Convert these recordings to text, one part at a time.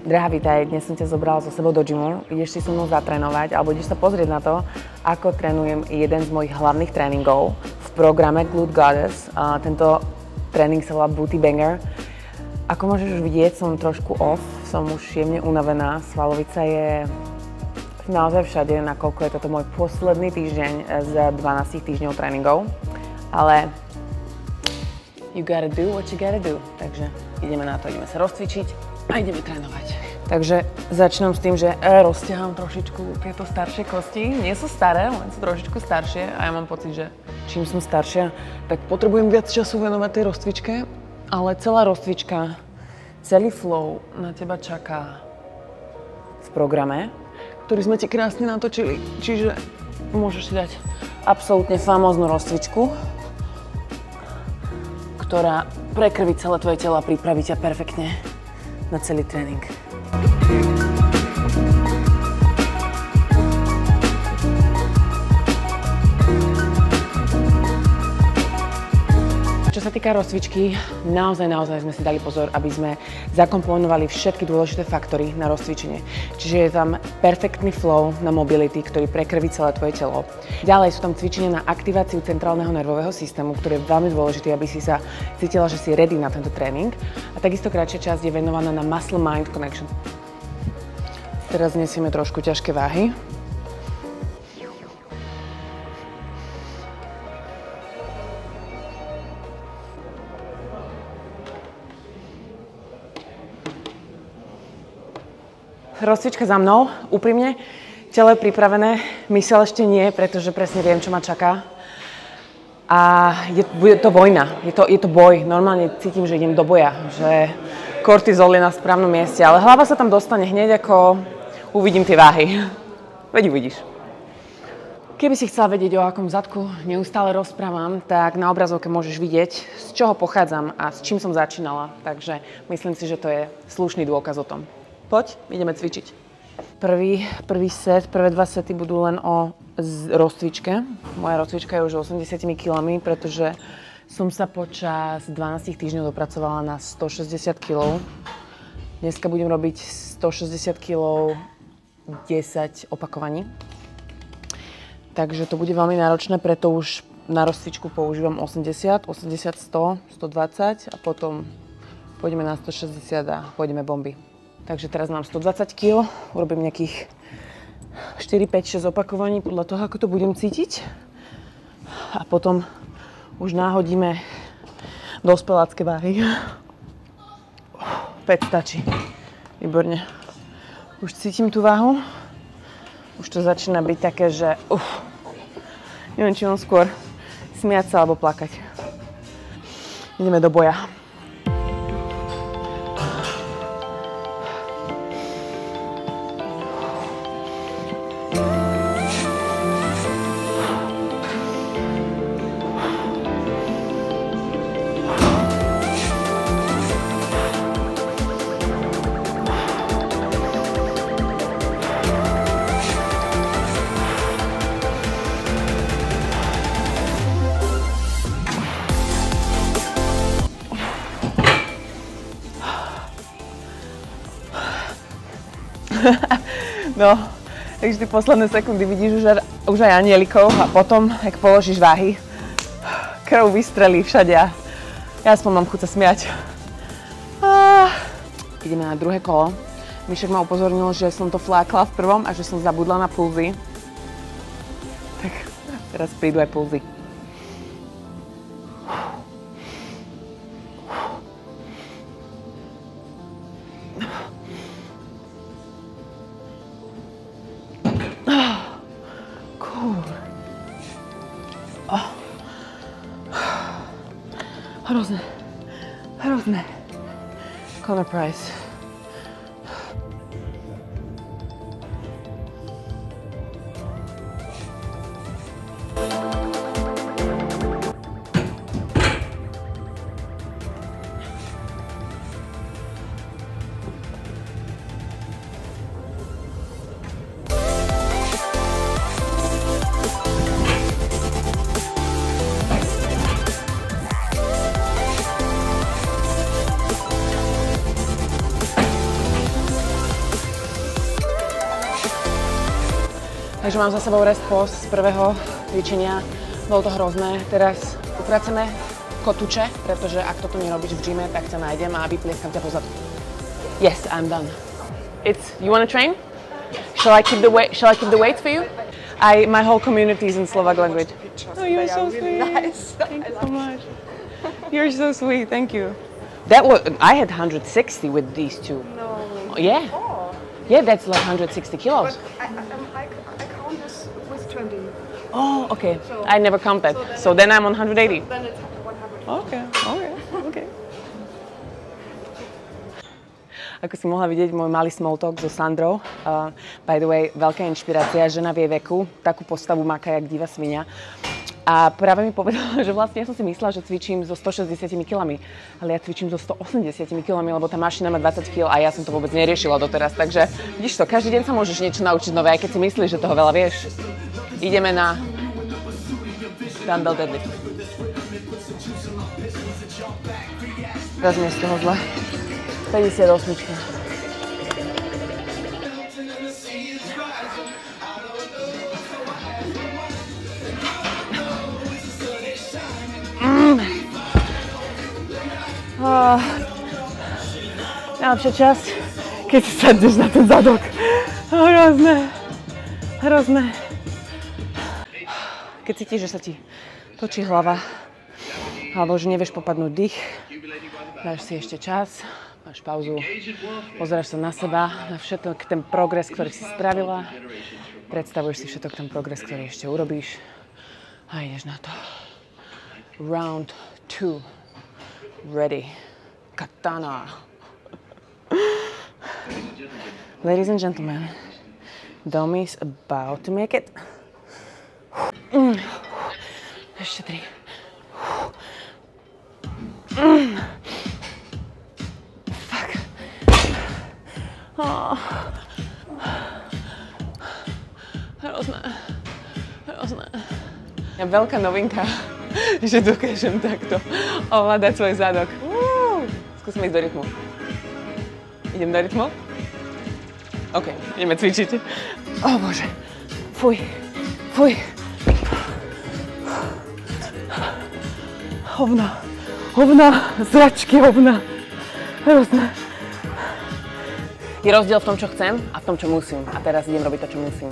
Drahá, vítaj, dnes som ťa zobrala so sebou do gymu, ideš si so mnou zatrénovať, alebo ideš sa pozrieť na to, ako trénujem jeden z mojich hlavných tréningov v programe Glute Goddess. Tento tréning sa volá Booty Banger. Ako môžeš už vidieť, som trošku off, som už jemne unavená, svalovica je naozaj všade, nakoľko je toto môj posledný týždeň z 12 týždňov tréningov, ale you gotta do what you gotta do, takže ideme na to, ideme sa rozcvičiť a ideme trénovať. Takže začnem s tým, že rozťahám trošičku tieto staršie kosti. Nie sú staré, len sú trošičku staršie a ja mám pocit, že čím som staršia, tak potrebujem viac času venovať tej rozcvičke, ale celá rozcvička, celý flow na teba čaká v programe, ktorý sme ti krásne natočili. Čiže môžeš si dať absolútne famóznu rozcvičku, ktorá prekrví celé tvoje telo a pripraví ťa perfektne na celý tréning. Čo sa týka rozcvičky, naozaj sme si dali pozor, aby sme zakomponovali všetky dôležité faktory na rozcvičenie. Čiže je tam perfektný flow na mobility, ktorý prekrví celé tvoje telo. Ďalej sú tam cvičenia na aktiváciu centrálneho nervového systému, ktorý je veľmi dôležitý, aby si sa cítila, že si ready na tento tréning. A takisto kratšia časť je venovaná na muscle-mind connection. Teraz nesieme trošku ťažké váhy. Rozcvička za mnou, úprimne, telo je pripravené, myseľ ešte nie, pretože presne viem, čo ma čaká. A bude to vojna, je to boj, normálne cítim, že idem do boja, že kortizol je na správnom mieste, ale hlava sa tam dostane hneď, ako uvidím tie váhy. Veď uvidíš. Keby si chcela vedieť, o akom zadku neustále rozprávam, tak na obrazovke môžeš vidieť, z čoho pochádzam a s čím som začínala, takže myslím si, že to je slušný dôkaz o tom. Poď, ideme cvičiť. Prvý set, prvé dva sety budú len o rozcvičke. Moja rozcvička je už 80 kg, pretože som sa počas 12 týždňov dopracovala na 160 kg. Dneska budem robiť 160 kg 10 opakovaní. Takže to bude veľmi náročné, preto už na rozcvičku používam 80, 100, 120 a potom pôjdeme na 160 a pôjdeme bomby. Takže teraz mám 120 kg, urobím nejakých 4, 5, 6 opakovaní podľa toho, ako to budem cítiť. A potom už náhodíme dospelácké váhy. 5 stačí. Výborne. Už cítim tú váhu. Už to začína byť také, že neviem, či mám skôr smiať sa alebo plakať. Ideme do boja. No, takže ty posledné sekundy vidíš už aj anielikov a potom, ak položíš váhy, krv vystrelí všade a ja aspoň mám chuť sa smiať. Ideme na druhé kolo. Mišek ma upozornil, že som to flákla v prvom a že som zabudla na pulzy. Tak teraz prídu aj pulzy. Hrozné. Conor Price. Takže mám za sebou rest post z prvého cvičenia. Bolo to hrozné. Teraz upraceme kotúče, pretože ak toto nerobíš v gyme, tak ťa nájdem a vyplieskam ťa pozadu. Yes, I'm done. You wanna train? Shall I keep the weights for you? My whole community is in Slovak language. Oh, you're so sweet. Nice. Thank you so much. You're so sweet. Thank you. I had 160 with these two. No. Yeah. Oh. Yeah, that's like 160 kilos. But I count this with 20. Oh, okay. I never counted. So then I'm on 180. Then it's 100. Okay. Ako si mohla vidieť, môj malý small talk so Sandrou. By the way, veľká inšpirácia, žena v jej veku, takú postavu máka jak diva svinia. A práve mi povedala, že vlastne ja som si myslela, že cvičím so 160 kilami, ale ja cvičím so 180 kilami, lebo tá mašina má 20 kg a ja som to vôbec neriešila doteraz. Takže vidíš to, každý deň sa môžeš niečo naučiť nové, aj keď si myslíš, že toho veľa vieš. Ideme na dumbbell deadlift. Teraz mi je z toho zle. 58. Najlepšia časť, keď si sadneš na ten zadok. Hrozné. Keď cítiš, že sa ti točí hlava, alebo že nevieš popadnúť dých, dáš si ešte čas, máš pauzu, pozeráš sa na seba, na všetok ten progres, ktorý si spravila, predstavuješ si všetok ten progres, ktorý ešte urobíš a ideš na to. Round 2. Ready. Katana. Ladies and gentlemen, Domi's about to make it. Ešte 3. Fuck. Hrozné. Je veľká novinka, že dokážem takto ovládať svoj zadok. Skúsme ísť do rytmu. Idem do rytmu? OK, ideme cvičiť. O Bože. Fuj. Hovna, zračky hovna. Hrozné. Je rozdiel v tom, čo chcem a v tom, čo musím. A teraz idem robiť to, čo musím.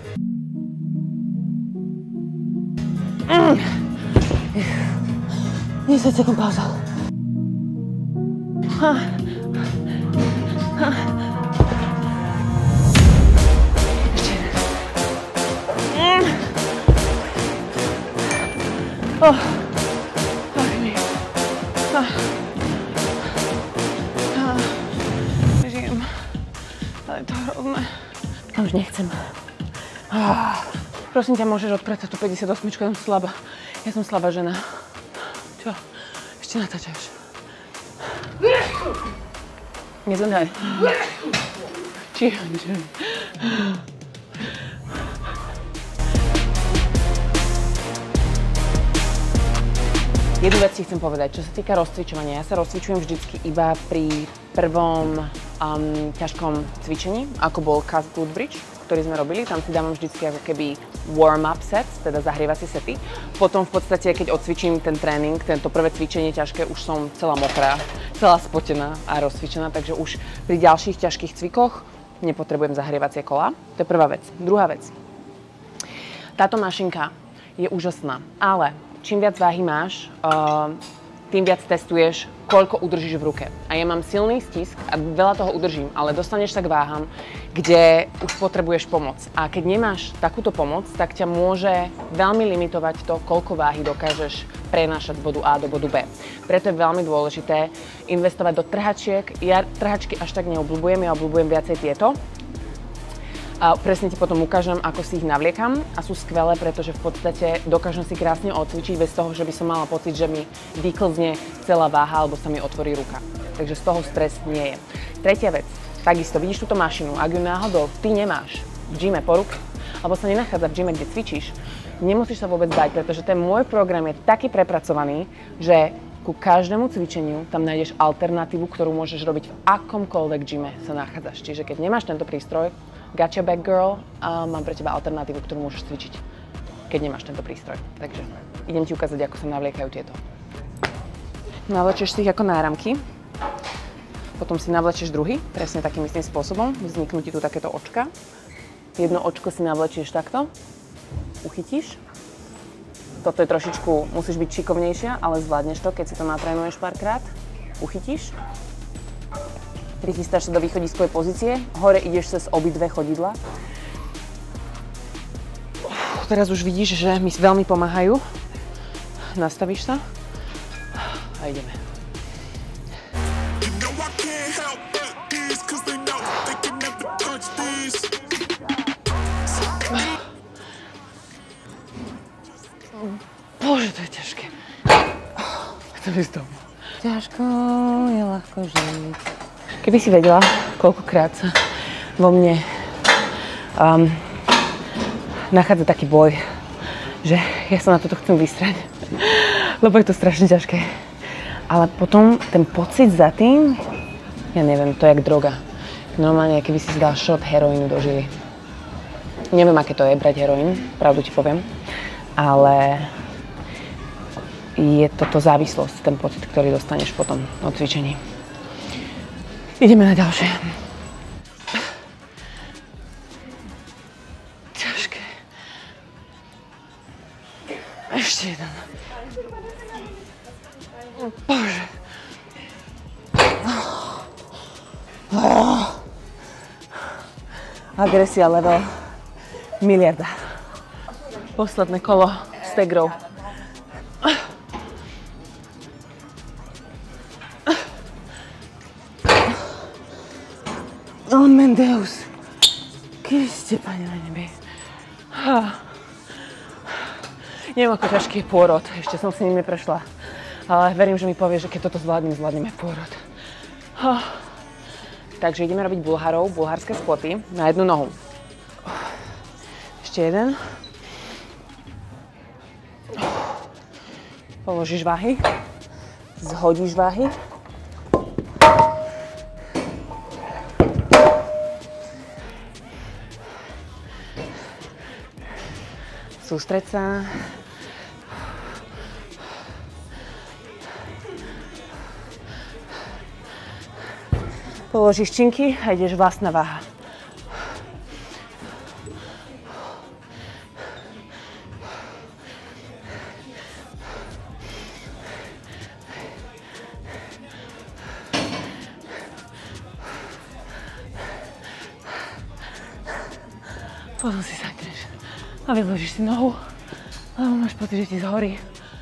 10 sekúnd pauza. Žijem. Ale je to hrozné. Už nechcem. Prosím ťa, môžeš odpratať tú 58, ja som slabá. Ja som slabá žena. Čo? Ešte natáčaš. Nezvedaj. Čiže. Jednu vec ti chcem povedať, čo sa týka rozcvičovania. Ja sa rozcvičujem vždycky iba pri prvom ťažkom cvičení, ako bol calf glute bridge, ktorý sme robili. Tam si dávam vždycky ako keby warm-up sets, teda zahrievacie sety. Potom v podstate, keď odcvičím ten tréning, tento prvé cvičenie ťažké, už som celá mokrá, celá spotená a rozcvičená, takže už pri ďalších ťažkých cvikoch nepotrebujem zahrievacie kola. To je prvá vec. Druhá vec. Táto mašinka je úžasná, ale čím viac váhy máš, tým viac testuješ, koľko udržíš v ruke. A ja mám silný stisk a veľa toho udržím, ale dostaneš sa k váham, kde už potrebuješ pomoc. A keď nemáš takúto pomoc, tak ťa môže veľmi limitovať to, koľko váhy dokážeš prenášať z bodu A do bodu B. Preto je veľmi dôležité investovať do trhačiek. Ja trhačky až tak neobľúbujem, ja obľúbujem viacej tieto. A presne ti potom ukážem, ako si ich navliekam a sú skvelé, pretože v podstate dokážem si krásne odcvičiť bez toho, že by som mala pocit, že mi vyklzne celá váha alebo sa mi otvorí ruka. Takže z toho stres nie je. Tretia vec, takisto vidíš túto mašinu, ak ju náhodou ty nemáš v gyme po ruke, alebo sa nenachádza v gyme, kde cvičíš, nemusíš sa vôbec báť, pretože ten môj program je taký prepracovaný, že ku každému cvičeniu tam nájdeš alternatívu, ktorú môžeš robiť v akomkoľvek gyme sa nachádzaš. Čiže keď nemáš tento prístroj, got your back girl, a mám pre teba alternatívu, ktorú môžeš cvičiť, keď nemáš tento prístroj. Takže idem ti ukázať, ako sa navliekajú tieto. Navlečeš si ich ako náramky, potom si navlečeš druhý, presne takým istým spôsobom. Vzniknú ti tu takéto očka. Jedno očko si navlečieš takto, uchytíš. Toto je trošičku, musíš byť šikovnejšia, ale zvládneš to, keď si to natrénuješ párkrát. Uchytíš. Prichystáš sa do východiskovej pozície. Hore ideš cez obidve chodidla. Teraz už vidíš, že mi veľmi pomáhajú. Nastavíš sa a ideme. Bože, to je ťažké. Chcem ísť domov. Ťažko je ľahko žiť. Keby si vedela, koľkokrát sa vo mne nachádza taký boj, že ja sa na toto chcem vystrať, lebo je to strašne ťažké. Ale potom ten pocit za tým, ja neviem, to je jak droga. Normálne, keby si dal shot heroínu do žily. Neviem, aké to je brať heroín, pravdu ti poviem, ale je toto závislosť, ten pocit, ktorý dostaneš potom od cvičení. Ideme na ďalšie. Ťažké. Ešte jeden. Bože. Agresia level miliarda. Posledné kolo stegrov. Oh, Mendeus. Kriste, Pane na nebi. Neviem, ako ťažký je pôrod. Ešte som s ním neprešla. Ale verím, že mi povie, že keď toto zvládneme pôrod. Takže ideme robiť bulhárske skvoty na jednu nohu. Ešte jeden. Položíš váhy. Zhodíš váhy. Sústreď sa. Položíš činky a ideš vlastná váha. Potom si sadneš a vyložíš si nohu, lebo máš pocit, že ti zhorí.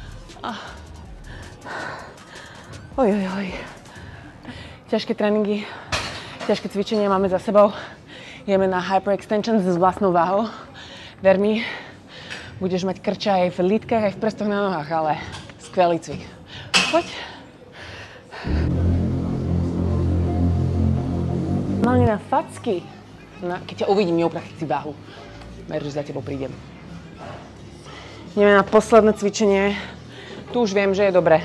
Ojojoj. Ťažké tréningy, ťažké cvičenia máme za sebou. Ideme na hyperextension s vlastnou váhou. Ver mi, budeš mať krča aj v lítkach, aj v prstoch na nohách, ale skvelý cvik. Poď. Mali na facky. Keď ťa uvidím, neuprachyť si váhu. Ver, že za tebou prídem. Ideme na posledné cvičenie. Tu už viem, že je dobre.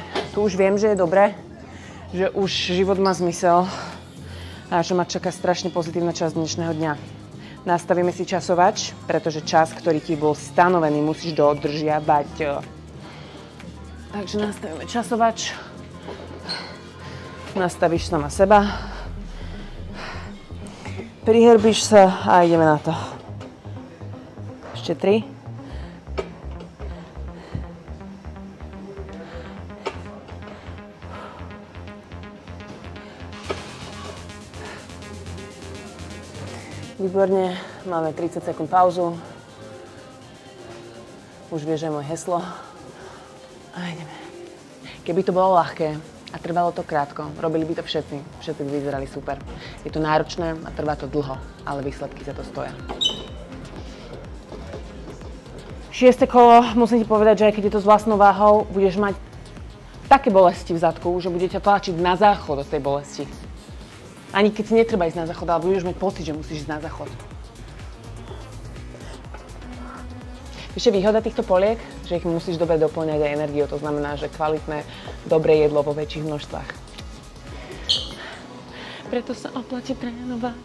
Že už život má zmysel a že ma čaká strašne pozitívna časť dnešného dňa. Nastavíme si časovač, pretože čas, ktorý ti bol stanovený, musíš dodržiavať. Takže nastavíme časovač. Nastavíš sama seba. Prihrbíš sa a ideme na to. Ešte 3. Výborne, máme 30 sekúnd pauzu. Už vieš, že je moje heslo. A ideme. Keby to bolo ľahké a trvalo to krátko, robili by to všetci. Všetci by vyzerali super. Je to náročné a trvá to dlho, ale výsledky za to stoja. 6. kolo, musím ti povedať, že aj keď je to s vlastnou váhou, budeš mať také bolesti v zadku, že bude ťa tlačiť na záchod od tej bolesti. Ani keď si netreba ísť na záchod, ale budeš mať pocit, že musíš ísť na záchod. Ešte výhoda týchto poliek, že ich musíš dobre doplňať aj energiou, to znamená, že kvalitné, dobré jedlo vo väčších množstvách. Preto sa oplatí trénovať.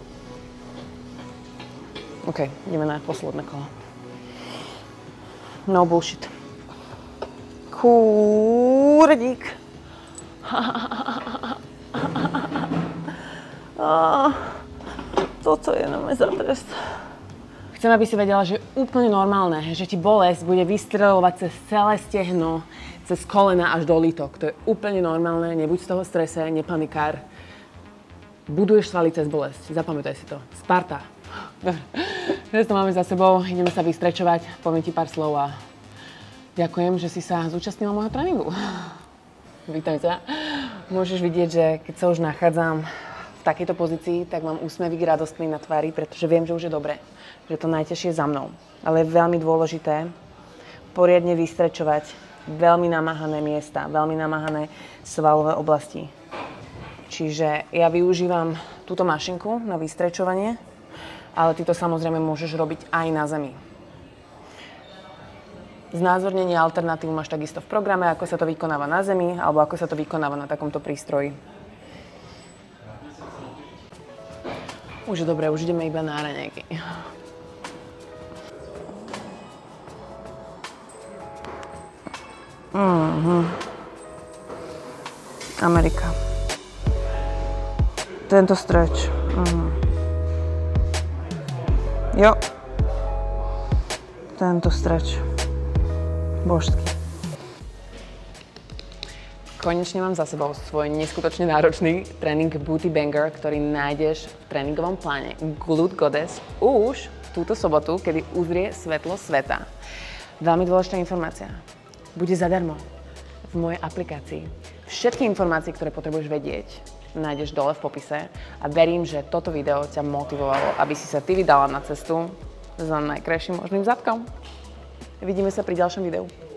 OK, ideme na posledné kolo. No bullshit. Kúrdík. Toto je na mňa za trest. Chcem, aby si vedela, že je úplne normálne, že ti bolesť bude vystreľovať cez celé stehno, cez kolena až do lítok. To je úplne normálne, nebuď z toho strese, nepanikár. Buduješ svaly cez bolesť, zapamätaj si to. Sparta. Dobre, teraz to máme za sebou, ideme sa vystrečovať, poviem ti pár slov a ďakujem, že si sa zúčastnila môjho tréningu. Vítam ťa. Môžeš vidieť, že keď sa už nachádzam v takejto pozícii, tak mám úsmevík radostný na tvári, pretože viem, že už je dobre, že to najťažšie je za mnou. Ale je veľmi dôležité poriadne vystrečovať veľmi namáhané miesta, veľmi namáhané svalové oblasti. Čiže ja využívam túto mašinku na vystrečovanie, ale ty to samozrejme môžeš robiť aj na zemi. Znázornenie alternatív máš takisto v programe, ako sa to vykonáva na zemi, alebo ako sa to vykonáva na takomto prístroji. Už je dobré, už ideme iba na raňajky. Amerika. Tento stretch. Jo. Tento stretch. Božský. Konečne mám za sebou svoj neskutočne náročný tréning Booty Banger, ktorý nájdeš v tréningovom pláne Glute Goddess už túto sobotu, kedy uzrie svetlo sveta. Veľmi dôležitá informácia. Bude zadarmo v mojej aplikácii. Všetky informácie, ktoré potrebuješ vedieť, nájdeš dole v popise a verím, že toto video ťa motivovalo, aby si sa ty vydala na cestu za najkrajším možným zadkom. Vidíme sa pri ďalšom videu.